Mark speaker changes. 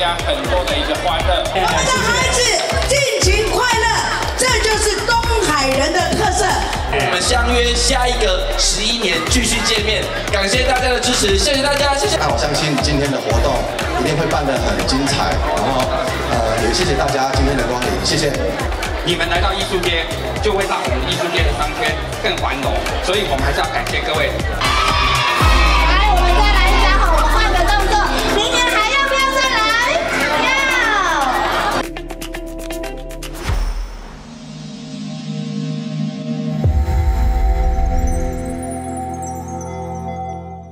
Speaker 1: 家很多的一个欢乐。
Speaker 2: 我们的孩子尽情快乐，这就是东海人的特色。
Speaker 3: 我们相约下一个11年继续见面，感谢大家的支持，谢谢大家，谢谢。
Speaker 4: 那我相信今天的活动一定会办得很精彩，然后也谢谢大家今天的光临，谢谢。
Speaker 1: 你们来到艺术街，就会让我们艺术街的商圈更繁荣，所以我们还是要感谢各位。